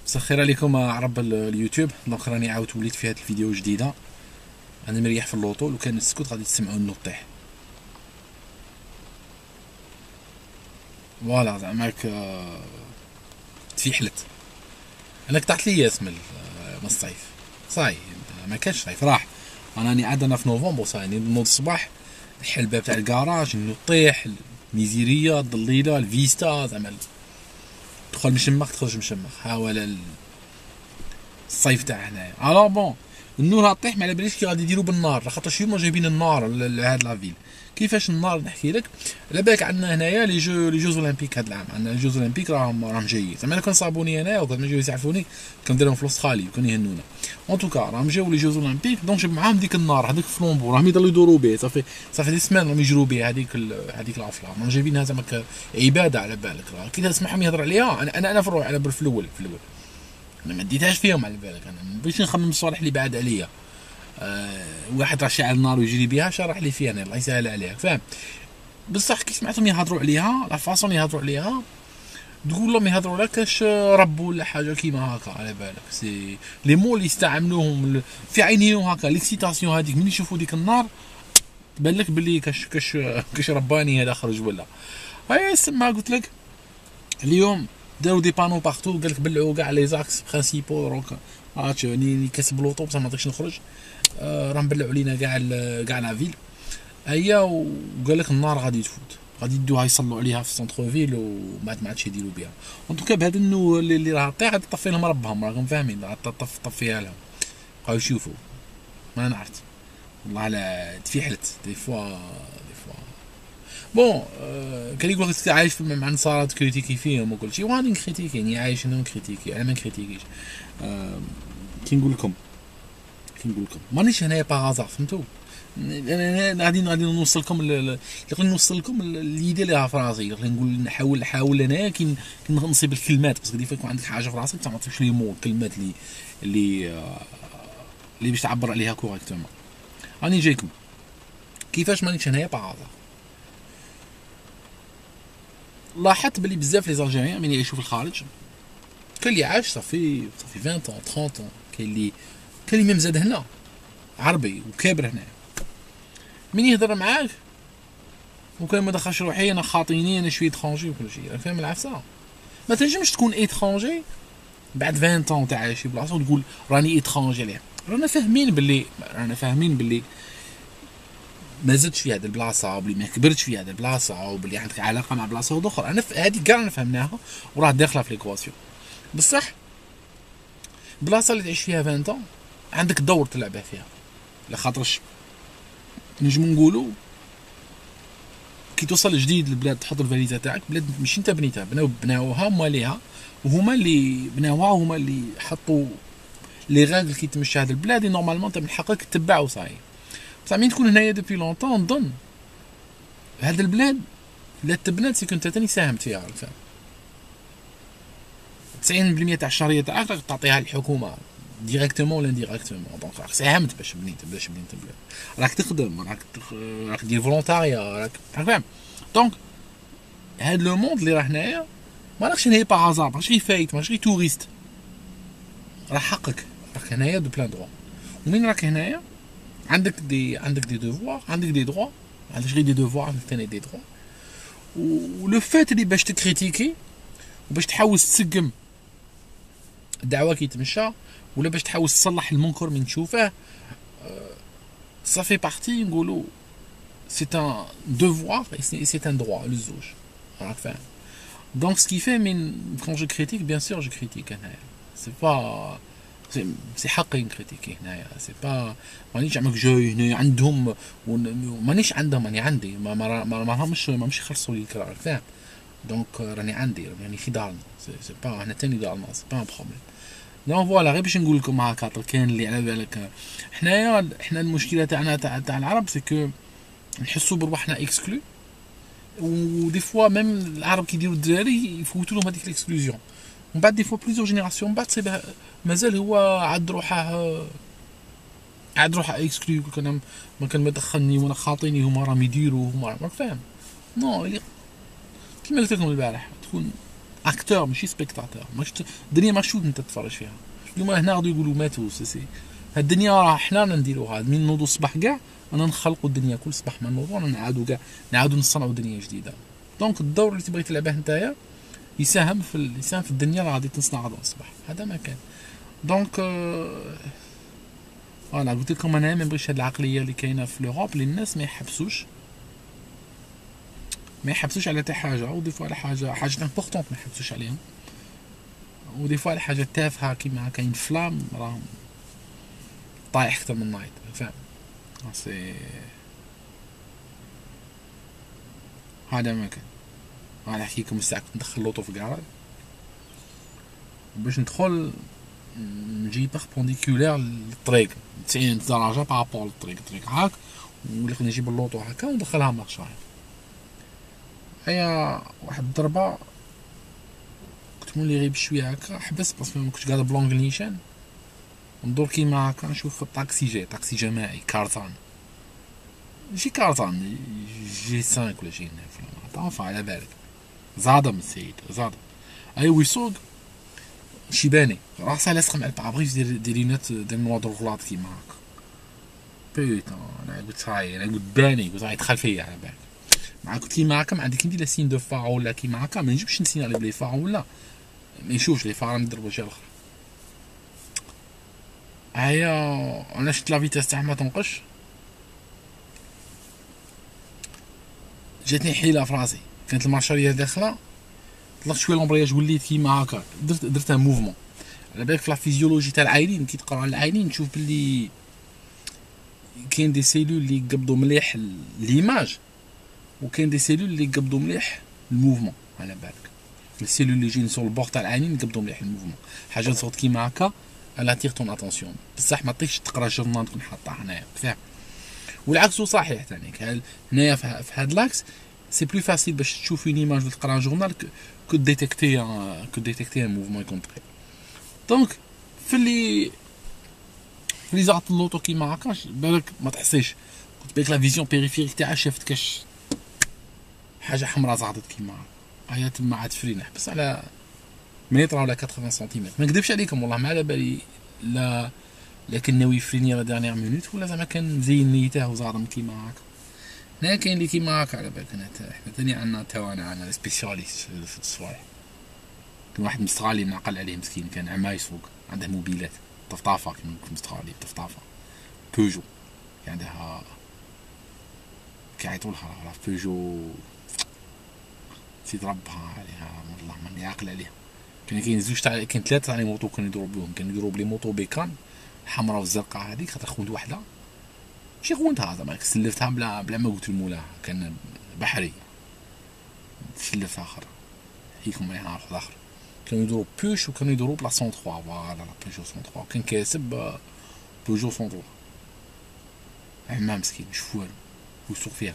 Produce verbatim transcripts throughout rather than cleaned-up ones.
مسخر عليكم عرب اليوتيوب. دونك راني عاود وليت في هاد الفيديو جديده. انا مريح في اللوطو، لو كان نسكت غادي تسمعوا النوط طيح. فوالا زعماك آه، تفيحلت. انا قطعت لي اسم من الصيف صاي، ما كانش صيف راح. انا راني عاد انا في نوفمبر صاي نوض الصباح نحل الباب تاع الكراج النوط طيح، الميزيريه الضليله الفيستا زعما تدخل مشمخ تخرج مشمخ. ها ولا الصيف تاع هنايا. الو بون النور طيح ما على باليش كي غادي يديروا بالنار، لاخاطرش هما جايبين النار لهاد لافيل. كيفاش النار نحكي لك. على بالك عندنا هنايا لي جو لي جوز اولمبيك هاد العام، عندنا لي جوز اولمبيك راهم راهم جايين. زعما انا كان صابوني هنايا وكان يجيو يسعفوني كنديرهم في الاسترالي وكان يهنونا. اون توكا راهم جاو لي جوز اولمبيك، دونك جاب معاهم ديك النار هذاك فلومبو راهم يضلوا يدوروا به. صافي صافي دي سمان راهم يجروا به هذيك هذيك الافلام، راهم جايبينها زعما عباده. على بالك كي تسمعهم يهضر عليها. انا انا انا في الروح على بال في الاول في الاول انا ما ديتهاش فيهم. على بالك انا ما بغيتش نخمم الصوالح اللي بعاد عليا. أه واحد راه شاعل النار ويجري بها شرح لي فيها انا الله يسهل عليك فاهم. بصح كي سمعتهم يهضروا عليها لا فاصون يهضروا عليها تقول لهم يهضروا لك كاش رب ولا حاجه كيما هكا. على بالك سي لي مو اللي يستعملوهم في عينيهم هكا ليكسيتاسيون هذيك من يشوفوا ديك النار تبان لك باللي كاش كاش كاش رباني هذا خرج ولا. هاي ما قلت لك اليوم داروا دي بانو بارتو قال لك بلعوا كاع لي زاكس برينسيبو روك هاتشو ني كاسب لوطو بصح ما نعطيكش نخرج. آه راه نبلعوا لينا كاع كاع لا فيل هيا. وقال لك النار غادي تفوت غادي يدوها يصلوا عليها في السونتر فيل وما ما عادش يديروا بها. اون توكا بهذا النو اللي, اللي راه طيح غادي طفي لهم ربهم راكم فاهمين. طف طفيها لهم بقاو يشوفوا. ما نعرف والله على تفيحلت دي فوا دي فوا بون. آه كان يقول لك عايش مع نصارى تكريتيكي فيهم وكل شيء وغادي نكريتيكي يعني عايش انا نكريتيكي انا ما نكريتيكيش. آه كي نقول لكم كي نقول لكم مانيش هنايا باغازار فهمتوا. انا غادي غادي نوصل لكم اللي نوصل لكم الليدي اللي في راسي. نقول نحاول نحاول انايا كي نصيب الكلمات باسكو ديما يكون عندك حاجه في راسك ما تعطيش لي مو الكلمات اللي اللي اللي باش تعبر عليها كوريكتومون. راني جايكم كيفاش مانيش هنايا باغازار. لاحظت بلي بزاف لي زالجيريان من يعيشوا في الخارج كاين اللي عاش صافي صافي عشرين طون ثلاثين طون كاين اللي كاين اللي ميم زاد هنا عربي وكابر هنا من يهضر معاك وكان ما دخلش روحي انا خاطيني انا شويه اترونجي وكل شيء فاهم العفسه. ما تنجمش تكون اترونجي بعد عشرين طون تاع عايش في بلاصه وتقول راني اترونجي عليه. رانا فاهمين باللي رانا فاهمين باللي ما زدتش في هذه البلاصه وبلي ما كبرتش في هذه البلاصه وبلي عندك علاقه مع بلاصه اخرى. انا هذه كاع انا فهمناها وراه داخله في ليكواسيون. بصح البلاصه اللي تعيش فيها عشرين طون عندك دور تلعب فيها لخاطرش نجمو نقولوا كي توصل جديد للبلاد تحط الفاليزه تاعك بلاد ماشي انت بنيتها بناو بناوها ماليها وهما اللي بناوها وهما اللي حطوا لي غاغل كي تمشي هذه البلاد نورمالمون انت من حقك تتبع وصاي. بصح مين تكون هنايا دوبي لونطون نظن هذه البلاد لا تبنات سي كنت ثاني ساهمت فيها فاهم. تسعين بالمية تاع الشهريه تاعك راك تعطيها للحكومه ديريكتومون ولا انديريكتومون. دونك راك ساهمت باش بنيت باش بنيت البلاد راك تخدم راك تخ... راك دير فولونتاريا راك فاهم. دونك هاد لو موند اللي راه هنايا ما راكش هنايا با هازار ماشي غير فايت ماشي غير توريست. راه حقك راك هنايا دو بلان دروا. ومين راك هنايا عندك دي عندك دي دوفوار عندك دي دروا عندك غير دي دوفوار عندك ثاني دي دروا. ولو فات اللي باش تكريتيكي وباش تحاول تسقم الدعوه كي تمشى ولا باش تحاول تصلح المنكر من تشوفه صافي بارتي نقولوا سي ان دوفوار اي سي ان دروا للزوج راك فاهم. دونك سكي في من كون جو كريتيك بيان سور جو كريتيك هنايا سي با سي حقي نكريتيكي هنايا سي با مانيش زعما جاي هنايا عندهم مانيش عندهم راني عندي ما ما ما راهمش ماهمش يخلصوا لي الكرا فاهم. دونك راني عندي راني في دارنا سي با حنا تاني دارنا سي با ان بروبليم. دونك فوالا غير باش نقول لكم هكا كاين اللي على بالك حنايا حنا المشكله تاعنا تاع تاع العرب سي كو نحسوا برواحنا اكسكلو ودي فوا ميم العرب كيديروا الدراري يفوتوا لهم هذيك الاكسكلوزيون ومن بعد دي فوا بليزيور جينيراسيون بعد صيب مازال هو عاد روحه عاد روحه اكسكلو. كان ما كان مدخلني وانا خاطيني هما راهم يديروا هما راك فاهم. نو كيما قلت لكم البارح تكون اكتور ماشي سبيكتاتور. ماش الدنيا ما شوت انت تتفرج فيها. اليوم هنا غادي يقولوا ماتوا سي هاد الدنيا راه حنا نديروها من نوضوا الصباح كاع انا نخلقوا الدنيا كل صباح ما نوضوا انا نعاودوا كاع نعاودوا نصنعوا دنيا جديده. دونك الدور اللي تبغي تلعبه نتايا يساهم في ال... يساهم في الدنيا اللي غادي تصنع غدا الصباح. هذا ما كان. دونك آه... انا قلت لكم انا ما نبغيش هاد العقليه اللي كاينه في لوروب اللي الناس ما يحبسوش ما يحبسوش على حتى حاجه، ودي فوا على حاجه حاجه امبورطونط ما يحبسوش عليهم، ودي فوا على حاجه تافهه كيما كاين فلام راهم طايح اكثر من نايت. فاهم؟ سي هذا ما كان. انا نحكي لكم الساعه كنت ندخل لوطو في كراج باش ندخل نجي بيربونديكولير للطريق تسعين درجه بارابور للطريق الطريق هاك، ولكن نجيب اللوطو هكا وندخلها مارشاي. هيا واحد الضربه كنت مولي غير بشويه هكا حبس باسكو ما كنتش قاعد بلونغ نيشان، ندور كيما هكا نشوف الطاكسي جاي طاكسي جماعي كارتان ماشي كارتان جي خمسة ولا جي تسعة طافا على بالك زادم السيد زادم. اي ويسوق شيباني راسه لاصق مع البارابريز ديال ديال لينات ديال نوا دروغلاط كيما هكا. بيتون انا قلت هاي انا قلت باني قلت هاي دخل فيا على بالك مع قلت كيما هكا ما عندك ندير لا سين دو فار ولا كيما هكا ما نجيبش نسينالي بلي فار ولا ما يشوفش لي فار نضربو شي الاخر. هيا انا شفت لا فيتاس تاعها ما تنقش جاتني حيله في راسي كانت المارشاريه داخله طلقت شويه لومبرياج وليت كيما هكا درت درت ان موفمون على بالك في لا فيزيولوجي تاع العينين كي تقرا على العينين تشوف بلي كاين دي سيلول اللي يقبضوا مليح ليماج وكاين دي سيلول اللي يقبضوا مليح الموفمون على بالك. السيلول اللي جايين سور البور تاع العينين يقبضوا مليح الموفمون حاجه صوت كيما هكا الا تيغ طون اتونسيون بصح ما طيش تقرا جورنال تكون حاطها هنايا فاهم. والعكس صحيح ثاني هنايا في هاد لاكس سي بلو فاسيل باش تشوف اون ايماج ولا تقرا جورنال كو ديتيكتي كو ديتيكتي ان موفمون يكون طري. دونك في اللي في لي زعط اللوطو كيما هكا بالك ما تحسيش قلت بالك لا فيزيون بيريفيريك تاعها شافت كاش حاجه حمراء زعطت كيما هيا تما عاد فري نحبس على متر ولا ثمانين سنتيمتر ما نكذبش عليكم والله ما على بالي لا لكن ناوي يفريني لا دانيير مينوت ولا زعما كان مزين نيته وزعرم كيما هكا. هنا كاين اللي كيما هكا على بالك انا حنا ثاني عندنا توانا عندنا سبيسياليست في الصوالح. كان واحد مستغالي نعقل عليه مسكين كان عما يسوق عنده موبيلات طفطافه كيما مستغالي طفطافه بوجو كان عندها كيعيطوا لها راه بوجو سيد ربها عليها والله ماني عاقل عليها. كان كاين زوج تاع كاين ثلاثه تاع لي موطو كانوا يدوروا بهم كانوا يدوروا بلي موطو بيكان الحمراء والزرقاء هذيك خاطر خوند وحده ماشي خوندها زعما سلفتها بلا بلا ما قلت لمولاها كان بحري سلفتها اخر هيكم عليها واحد اخر كانوا يدوروا بوش وكانوا يدوروا بلا مية وثلاثة فوالا لا بيجو مية وثلاثة كان كاسب بيجو مية وثلاثة عما مسكين مش والو ويسوق فيها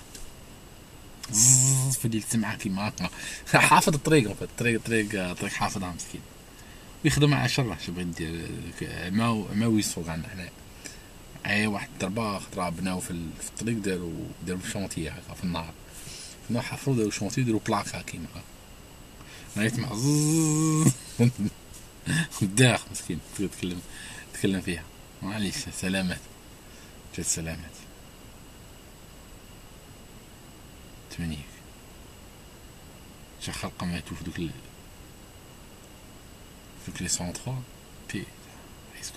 في الليل تسمعها كيما هكا حافظ الطريق الطريق الطريق الطريق حافظها مسكين ويخدم مع شره شو بغي ندير ما ما ويسوق عندنا حنايا. اي واحد الضربه خطره بناو في الطريق داروا داروا شونتي هكا في النهار في النهار حفروا داروا شونتي داروا بلاكا كيما ما يسمع داخ مسكين تكلم تكلم فيها معليش سلامات جات سلامات تمنيك شا خلقه ماتو في دوك ال دوك لي سونطرا بي اسكت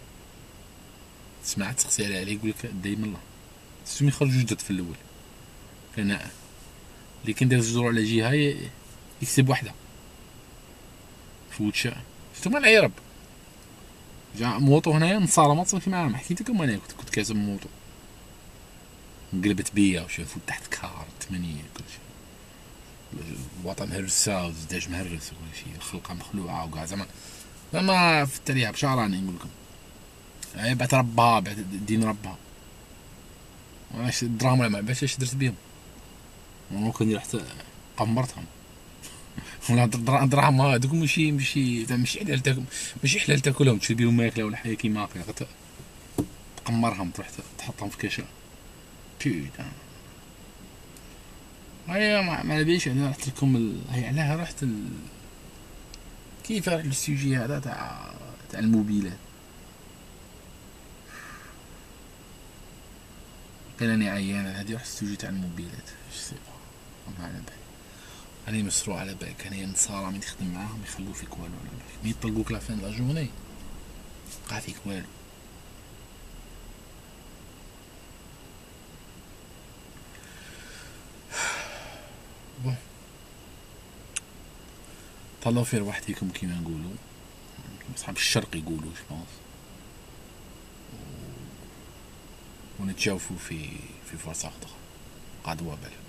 سمعت تسقسي عليه يقول لك دايما الله سمي يخرجوا جدد في الاول كان اللي كان داير الجذور على جهه يكسب وحده فوت شاء شفتو مال العرب جا موطو هنايا نصارى ما تصير معاهم حكيت لكم انا كنت كنت كاسب موطو انقلبت بيا وش نفوت تحت كار ثمانية كلشي الوطن هرسا وزداج مهرس وكلشي الخلقه مخلوعه وكاع زعما زعما في التريقه بشعراني نقول لكم هاي بعد ربها بعد دين ربها واش الدراهم ولا ما باش اش درت بهم ممكن رحت قمرتهم ولا دراهم هذوك ماشي ماشي ماشي حلال تاكل ماشي حلال تاكلهم تشري بهم ماكله ولا حاجه كيما هكا تقمرهم تروح تحطهم في كاشا بيتا هيا ما ما بيش انا رحت لكم ال... هي علاه رحت ال... كيف راح للسوجي هذا تاع تاع الموبيلات. كان راني عيان هادي روح السوجي تاع الموبيلات اش سي با ما على بالي. راني مسروع على بالك كان هي نصارى من تخدم معاهم يخلو فيك والو على بالك مي يطلقوك لا فين لا جورني بقى فيك والو. بون طلعوا في رواحتكم كيما نقولوا اصحاب الشرق يقولوا جوبونس ونتجاوفوا في في فرصة أخرى. قعدوا بالك.